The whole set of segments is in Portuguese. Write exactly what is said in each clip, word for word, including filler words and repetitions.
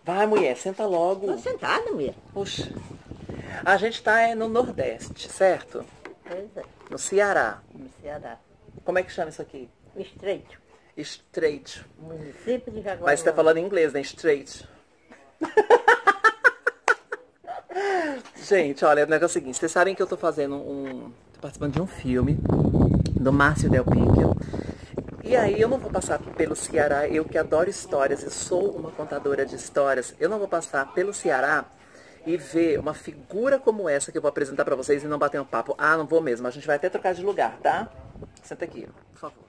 Vai, mulher, senta logo. Tô sentada, mulher. Puxa. A gente tá é, no Nordeste, certo? Pois é, No Ceará. no Ceará. Como é que chama isso aqui? O Estreito, Estreito. município de Jaguariúna. Mas você tá falando em inglês, né? Straight. Gente, olha, o negócio é o seguinte. Vocês sabem que eu tô fazendo um... Tô participando de um filme do Márcio Del Picchio. E aí eu não vou passar pelo Ceará, eu que adoro histórias, eu sou uma contadora de histórias, eu não vou passar pelo Ceará e ver uma figura como essa que eu vou apresentar pra vocês e não bater um papo. Ah, não vou mesmo, a gente vai até trocar de lugar, tá? Senta aqui, por favor.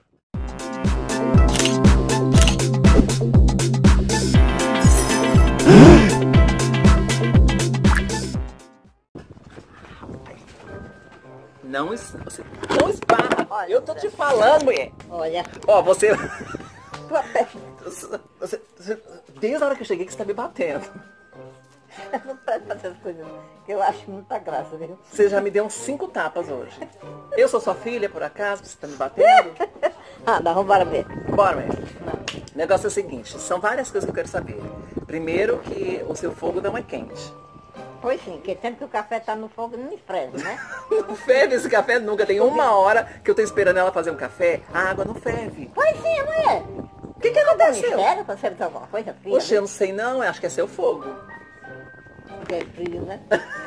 Não, es- você não esbarra. Olha, Eu tô te falando, mulher. Olha, Ó, você... tua peste. você- você- Desde a hora que eu cheguei que você tá me batendo. Não pode fazer essas coisas, que eu acho muita graça, viu? Você já me deu uns cinco tapas hoje. Eu sou sua filha, por acaso, você tá me batendo? Ah, não, vamos embora ver. Bora, mãe. O negócio é o seguinte, são várias coisas que eu quero saber. Primeiro que o seu fogo não é quente. Pois sim, porque sempre que o café tá no fogo, não esfrega, né? Não ferve esse café nunca. Tem uma hora que eu tô esperando ela fazer um café, a água não ferve. Pois sim, mulher. O que que aconteceu? Sério, pra você ter alguma coisa fria? Oxe, eu não sei não, eu acho que é seu fogo. Porque é frio, né?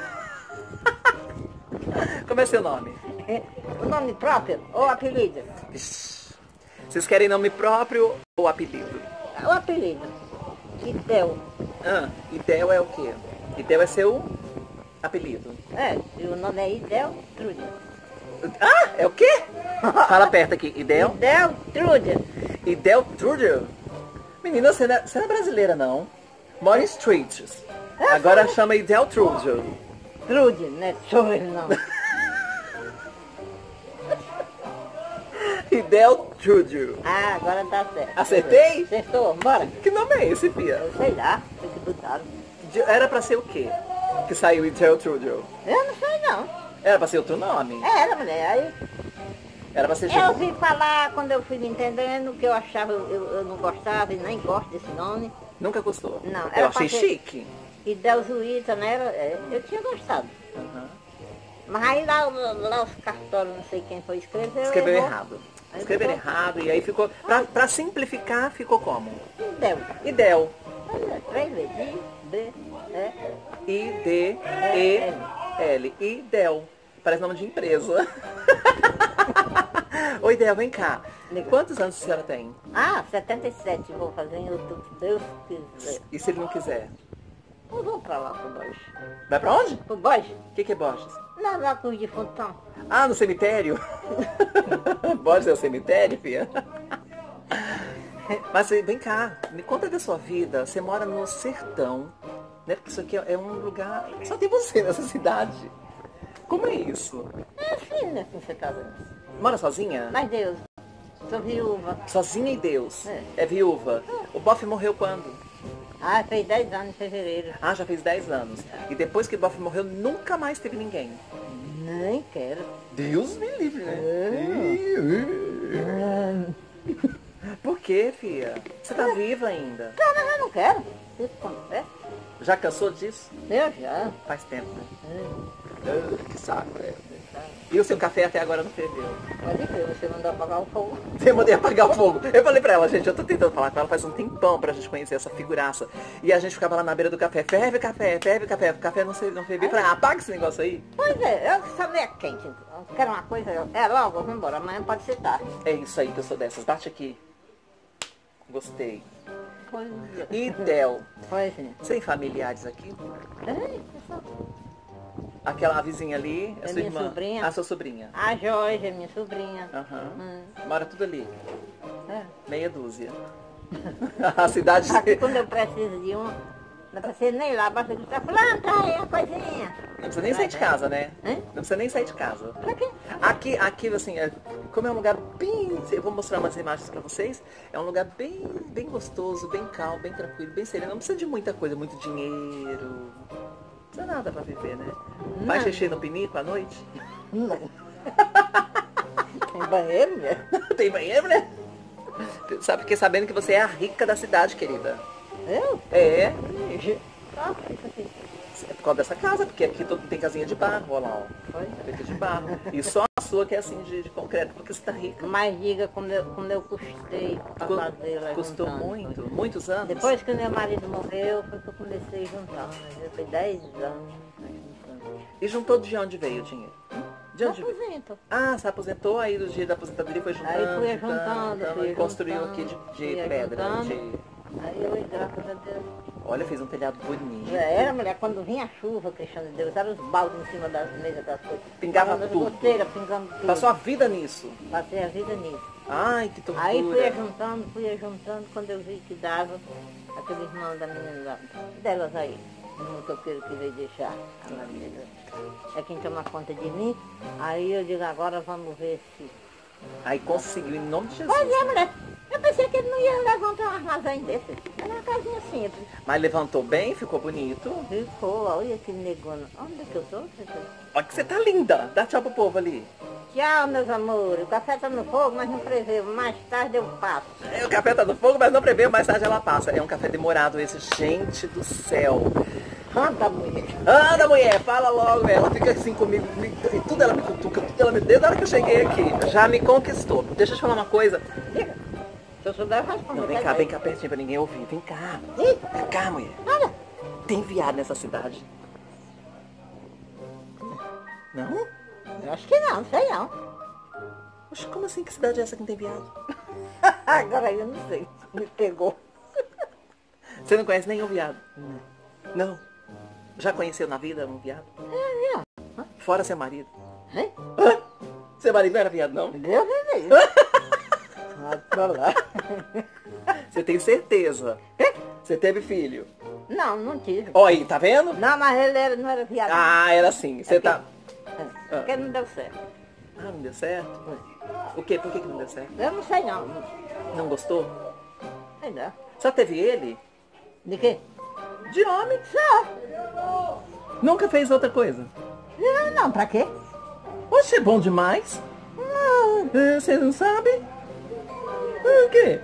Como é seu nome? O nome próprio ou apelido? Ixi. Vocês querem nome próprio ou apelido? O apelido. Idel. Ah, Idel é o quê? Idel é seu apelido. É, e o nome é Idel Trude. Ah, é o quê? Fala perto aqui. Idel? Idel Trude. Idel Trudel? Menina, você não, é, você não é brasileira, não. Mora em Streets. Agora chama Idel Trudel. Trude, não é sou ele não. Idel Trudel. Ah, agora tá certo. Acertei? Acertou, bora. Que nome é esse, Pia? Eu sei lá, foi que botaram. De- Era pra ser o quê? Que saiu Idel Trudel. Eu não sei não. Era pra ser outro nome. Era, mulher. Aí Era pra ser... eu ouvi falar quando eu fui me entendendo que eu achava, eu, eu não gostava e nem gosto desse nome. Nunca gostou? Não, Eu era achei pra ser- chique. Idel Zuíta, né? Era, é, eu tinha gostado. Uhum. Mas aí lá, lá os cartórios, não sei quem foi escrever. Escreveu errou. errado. Aí Escreveram ficou- errado e aí ficou... Pra, pra simplificar, ficou como? Idel. Idel. Olha, três vezes. I, D, E, I D E L. Idel. Parece nome de empresa. Oi, Idel, vem cá. Quantos anos a senhora tem? Ah, setenta e sete, vou fazer em outubro, se Deus quiser. E se ele não quiser? Eu vou pra lá, pro Borges. Vai pra onde? Pro Borges? O que, que é Borges? Não, lá com os defuntos estão. Ah, no cemitério? Borges é o cemitério, filha? Mas vem cá, me conta da sua vida. Você mora no sertão, né? Porque isso aqui é um lugar... Só tem você nessa cidade. Como é isso? É assim, né, que você tá vendo. Mora sozinha? Mas Deus, sou viúva. Sozinha e Deus. É. É viúva. O Boff morreu quando? Ah, fez dez anos em fevereiro. Ah, já fez dez anos. E depois que o Boff morreu, nunca mais teve ninguém. Nem quero. Deus me livre, né? Por quê, filha? Você tá viva ainda. Não, mas eu não quero. Isso acontece. Já cansou disso? Eu já. Faz tempo, né? É. Ah, que saco, é. E o seu café até agora não ferveu? Pode crer, você mandou apagar o fogo. Eu mandei apagar o fogo. Eu falei pra ela, gente, eu tô tentando falar com ela faz um tempão pra gente conhecer essa figuraça. E a gente ficava lá na beira do café, ferve o café, ferve o café, o café não, se- não fervia. Eu falei, ah, apaga esse negócio aí. Pois é, eu só meio quente. Eu quero uma coisa, eu- é logo, vamos embora, amanhã pode ser tarde. É isso aí que eu sou dessas. Bate aqui. Gostei. Pois é. E Del, Pois é. você tem familiares aqui? Ei, pessoal. Aquela vizinha ali, é É sua minha irmã? sobrinha. A sua sobrinha. A Jorge, minha sobrinha. Aham. Hum. Mora tudo ali. É. Meia dúzia. A cidade... Aqui quando eu preciso de um, não precisa nem ir lá, basta gritar, fulano, tá aí a coisinha. Não precisa nem sair de casa, né? Hã? Não precisa nem sair de casa. Pra quê? Aqui, aqui assim, é- como é um lugar bem... Eu vou mostrar umas imagens pra vocês. É um lugar bem, bem gostoso, bem calmo, bem tranquilo, bem sereno. Não precisa de muita coisa, muito dinheiro. Não precisa nada pra viver, né? Vai Não. xixi no pinico à noite? Não. Tem banheiro, né? Tem banheiro, né? Sabe, fiquei sabendo que você é a rica da cidade, querida. Eu? É, Ixi. Ah, isso aqui. é por causa dessa casa, porque aqui todo tem casinha de barro, olha lá, ó. Foi. É feita de barro. E só a sua que é assim de, de concreto, porque você tá rica. Mas diga como eu, como eu custei pra Cu- fazer lá Custou juntando, muito, foi. depois anos. Depois que o meu marido morreu, foi que eu comecei a juntar. Mas eu foi dez anos juntando. E juntou de onde veio o dinheiro? De onde veio? Aposento. Ah, se aposentou, aí do dia da aposentadoria foi juntando, Aí fui juntando, juntando, juntando, fui e construiu juntando, aqui de, de fui pedra. juntando. De... Aí eu, graças a Deus. Olha, fez um telhado bonito. Já era, mulher, quando vinha a chuva, Cristiano de Deus, era os baldes em cima das mesas, das coisas. Pingava Tava nas tudo. goteiras, pingando tudo. Passou a vida nisso. Passei a vida nisso. Ai, que tortura. Aí fui juntando, fui juntando, quando eu vi que dava, aquele irmão da menina lá, delas aí, o motoqueiro que veio deixar a Maria, é quem toma conta de mim. Aí eu digo, agora vamos ver se... Aí conseguiu, em nome de Jesus. Pois é, mulher, eu pensei que ele não ia levantar um armazém desse. Era uma casinha simples. Mas levantou bem, ficou bonito. Ficou, olha que negona. Onde é que eu tô? Olha que você tá linda. Dá tchau pro povo ali. Tchau, meus amores. O café tá no fogo, mas não preveio. Mais tarde eu passo. É, o café tá no fogo, mas não prevê, mais tarde ela passa. É um café demorado esse, gente do céu. Anda, mulher. Anda, mulher, fala logo, ela fica assim comigo, me- e tudo ela me cutuca, tudo ela me... Desde a hora que eu cheguei aqui, já me conquistou. Deixa eu te falar uma coisa. Diga. Se eu souber, eu respondo. Não, vem cá, vem cá pertinho pra ninguém ouvir. Vem cá. Ih, Vem cá, mulher. olha. Tem viado nessa cidade? Não? Eu acho que não, sei não. Oxe, como assim? Que cidade é essa que não tem viado? Agora eu não sei. Me pegou. Você não conhece nenhum viado? Não. Já conheceu na vida um viado? É, Fora seu marido. viu? Hein? Hã? Seu marido não era viado, não? Deus me livre. Vai pra lá. Você tem certeza? Você teve filho? Não, não tive. Ó aí, tá vendo? Não, mas ele era, não era viado. Ah, era assim. Você tá... É, porque não deu certo. Ah, não deu certo? O quê? Por que que não deu certo? Eu não sei não. Não gostou? Sei não. Só teve ele? De quê? De homem. Só. Nunca fez outra coisa? Não, não, pra quê? Oxe, é bom demais. Não. É, Você não sabe? É, o quê?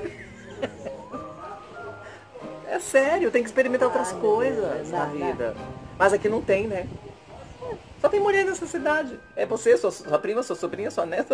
É sério, tem que experimentar outras Ah, meu coisas Deus, na dá, vida. Mas aqui não tem, né? Só tem mulher nessa cidade. É você, sua, sua prima, sua sobrinha, sua neta.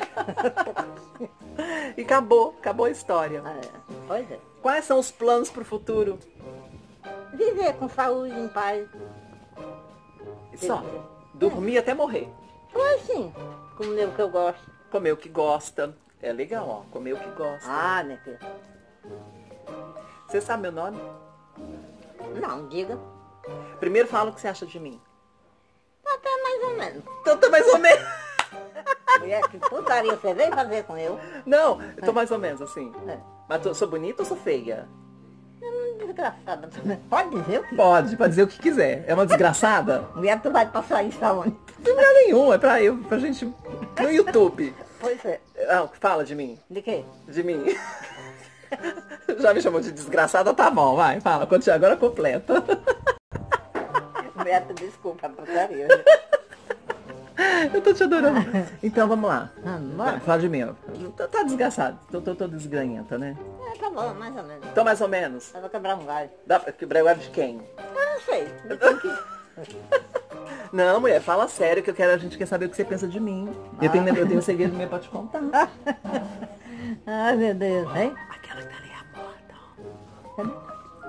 E acabou, acabou a história. É, pois é. Quais são os planos pro futuro? Viver com saúde, em paz. Só. Dormir até morrer. Pois sim, comer o que eu gosto. Comer o que gosta. É legal, ó. Comer o que gosta. Ah, minha filha. Você sabe meu nome? Não, diga. Primeiro fala o que você acha de mim. Até mais ou menos. Então tô mais ou menos. Mulher, que putaria você veio fazer com eu? Não, eu tô mais ou menos assim. É. Mas tô- sou bonita ou sou feia? É uma desgraçada também. Pode dizer o que? Pode, pode dizer o que quiser. É uma desgraçada? Mulher, tu vai passar isso aonde? Não é nenhum, é pra eu, pra gente no YouTube. Pois é. Ah, fala de mim. De quê? De mim. Já me chamou de desgraçada, tá bom, vai, fala. Continua, agora completa. Beto, desculpa a putaria. Eu tô te adorando. Então vamos lá. Ah, Vai, bora. fala de mim, ó. Tá, tá desgraçado. Tô, tô, tô desgranhenta, né? É, tá bom, mais ou menos. Então mais ou menos. Eu vou quebrar um galho. Dá pra quebrar o galho de quem? Eu não sei. Eu tenho que... Não, mulher, fala sério que eu quero, a gente quer saber o que você pensa de mim. Eu tenho, eu tenho um segredo meu pra te contar. Ai, meu Deus, hein? Aquela que tá ali é a morta,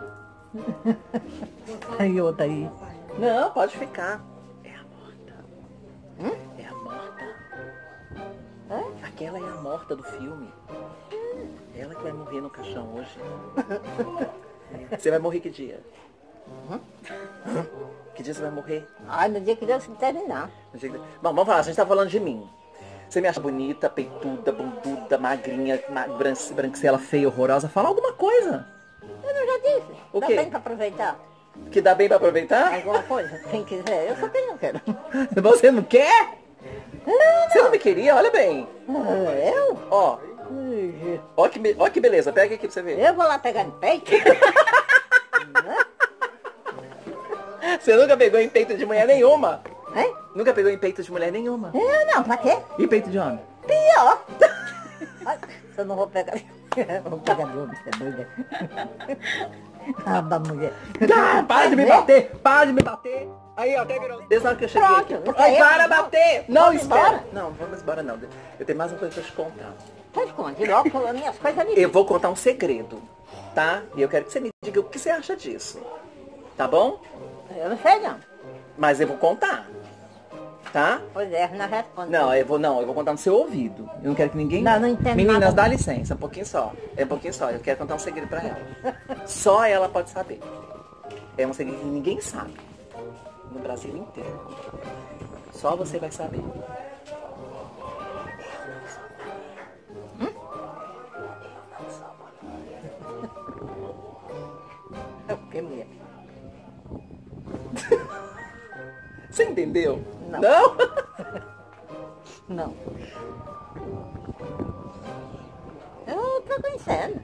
ó. Aí, outra aí. Não, pode ficar. É a morta. Hum? É a morta. Hã? Aquela é a morta do filme. Ela que vai morrer no caixão hoje. Você vai morrer que dia? Que dia você vai morrer? Ai, no dia que Deus se terminar. No dia que- Bom, vamos falar, a gente tá falando de mim. Você me acha bonita, peituda, bunduda, magrinha, ma- bran- branquela, feia, horrorosa? Fala alguma coisa. Eu não já disse. O Dá quê? bem pra aproveitar? Que dá bem pra aproveitar? Alguma coisa? Quem quiser. Eu só quem não quero. Você não quer? Você não me queria? Olha bem. Eu? Ó, Ih, ó que, be- ó que beleza. Pega aqui pra você ver. Eu vou lá pegar no peito? Você nunca pegou em peito de mulher nenhuma? Hein? Nunca pegou em peito de mulher nenhuma? Eu não, pra quê? E peito de homem? Pior. Ai, se eu não vou pegar. Vou pegar de homem, você é doida. Ah, da mulher. Ah, para de me bater! Para de me bater! Aí, ó, até virou. Desde a hora que eu cheguei Pronto, aqui. aí, Para ó, bater! Não, vamos espera! embora? Não, vamos embora não. Eu tenho mais uma coisa pra te contar. Pode contar, logo falando minhas coisas ali. Eu vou contar um segredo, tá? E eu quero que você me diga o que você acha disso. Tá bom? Eu não sei não. Mas eu vou contar. Tá? Pois é, não responde. Não, eu vou, não, eu vou contar no seu ouvido. Eu não quero que ninguém... Não, não entendo Meninas, nada. dá licença, um pouquinho só. É um pouquinho só. Eu quero contar um segredo pra ela. Só ela pode saber. É um segredo que ninguém sabe. No Brasil inteiro. Só você vai saber. É o que, mulher? Você entendeu? Não. Não? Não. Eu tô conhecendo.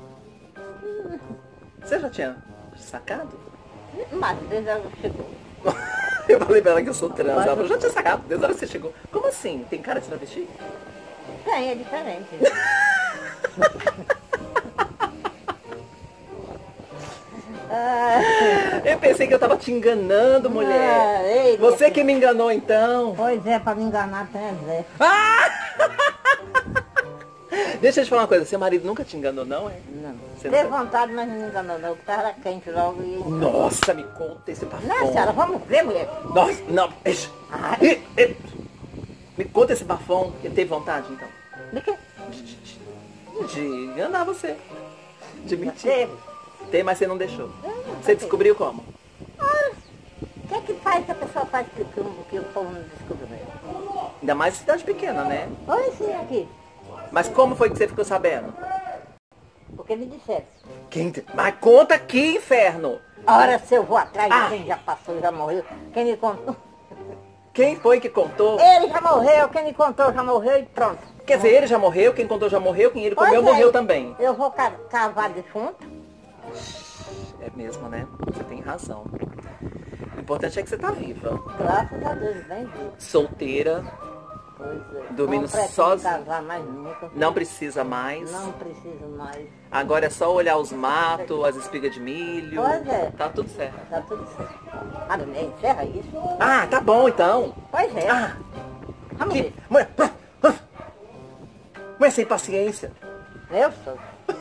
Você já tinha sacado? Mas desde ela chegou. Eu falei pra ela que eu sou trans. Ela falou, já tinha sacado, desde a hora que você chegou. Como assim? Tem cara de travesti? Tem, é diferente. Ah, Eu pensei que eu tava te enganando, mulher. Ah, ei, Você que me enganou, então. pois é, pra me enganar tem Zé. Ah! Deixa eu te falar uma coisa. Seu marido nunca te enganou, não, é? Não. Você Teve nunca- vontade, mas não me enganou não. O cara era quente logo e... Nossa, me conta esse bafão. Não, senhora, vamos ver, mulher. Nossa, não. Ixi. Ai. Ih, ih. Me conta esse bafão. Ele teve vontade, então? De quê? De, de, de, de enganar você. De mentir. Teve. Tem, mas você não deixou. Não, não Você teve. descobriu como? Ora, o que é que faz que a pessoa faz que, que, o- que o povo não descobre mesmo? Ainda mais em cidade pequena, né? Olha sim aqui. Mas como foi que você ficou sabendo? Porque me disseram. Quem te... Mas conta aqui, inferno! Ora, se eu vou atrás Ah. de quem já passou, já morreu. Quem me contou? Quem foi que contou? Ele já morreu, quem me contou já morreu e pronto. Quer dizer, ele já morreu, quem contou já morreu, quem ele comeu Pois é, morreu também. Eu vou ca- cavar defunto. É mesmo, né? Você tem razão. O importante é que você tá viva. Graças a Deus, bem vivo. Solteira, Pois é. Dormindo não pretendo sozinho. casar mais nunca. não precisa mais. Não preciso mais. Agora é só olhar os matos, as espigas de milho. Pois é. Tá tudo certo. Tá tudo certo. Ah, não é? Encerra isso. Ah, tá bom então. Pois é. Ah, Vamos que... ver. Mulher, ah, ah. Mulher sem paciência. Eu sou.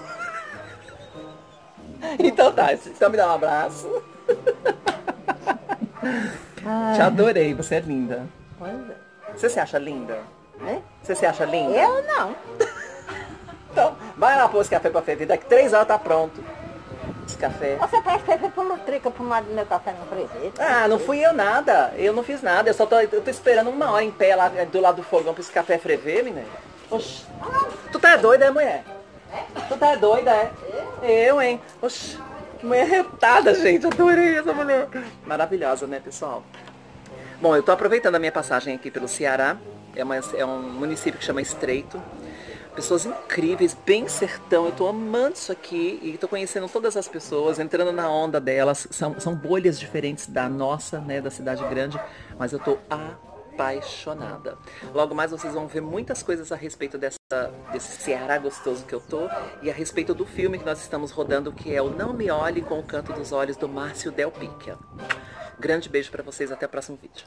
Então tá, então me dá um abraço. Te adorei, você é linda. Pois é. Você se acha linda? Né? Você se acha linda? Eu não. Então, vai lá pôr esse café pra ferver. Daqui três horas tá pronto. Esse café. Você parece que foi por Lutrica, pro lado do meu café no freezer. Ah, não fui eu nada. Eu não fiz nada. Eu só tô, eu tô esperando uma hora em pé lá do lado do fogão pra esse café ferver, menina. Oxi. Tu tá doida, é, mulher? Tu tá doida, é? Eu, hein? Oxi. Que mulher retada, gente. Adorei essa mulher. Maravilhosa, né, pessoal? Bom, eu tô aproveitando a minha passagem aqui pelo Ceará. É, uma, é um município que chama Estreito. Pessoas incríveis, bem sertão. Eu tô amando isso aqui e tô conhecendo todas as pessoas, entrando na onda delas. São, são bolhas diferentes da nossa, né, da cidade grande, mas eu tô apaixonada. Logo mais vocês vão ver muitas coisas a respeito dessa, desse Ceará gostoso que eu tô e a respeito do filme que nós estamos rodando, que é o Não Me Olhe com o Canto dos Olhos, do Márcio Del Picchia. Grande beijo pra vocês, até o próximo vídeo.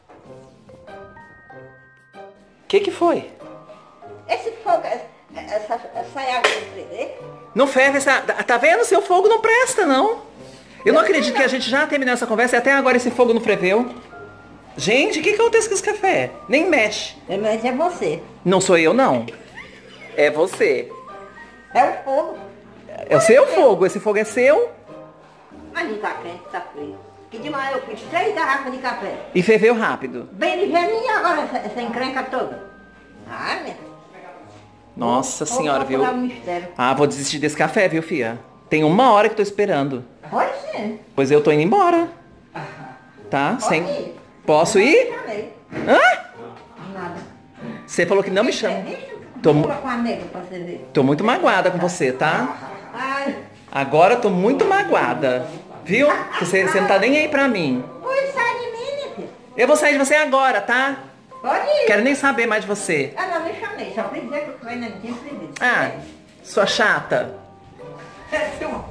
O que que foi? Esse fogo, essa, essa água do freezer, Não ferve essa... Tá vendo? Seu fogo não presta, não. Eu não acredito que a gente já terminou essa conversa e até agora esse fogo não freveu. Gente, o que, que acontece com esse café? Nem mexe. mas é você. Não sou eu, não. É você. É o fogo. É o seu fogo. Esse fogo é seu. Mas não tá quente, tá frio. Que demais, eu fiz três garrafas de café. E ferveu rápido. Bem ligeirinho e agora essa, essa encrenca toda. Ah, minha. Nossa Vou senhora, viu? procurar um mistério. Ah, vou desistir desse café, viu, filha? Tem uma hora que tô esperando. Pode ser. Pois eu tô indo embora. Tá? Pode Sem... ir. Posso ir? Chamei. Hã? Nada. Você falou que não me chama. Tô, Tô... mu- com a nega pra você ver. tô muito magoada com você, tá? Ai, Agora eu tô muito magoada. Viu? Você, você não tá nem aí pra mim. pois sai de mim, minha filha. Eu vou sair de você agora, tá? Pode ir. Quero nem saber mais de você. Ah, não, me chamei. Só fui dizer que o café não tinha servido. Ah, Sua chata. É, filma.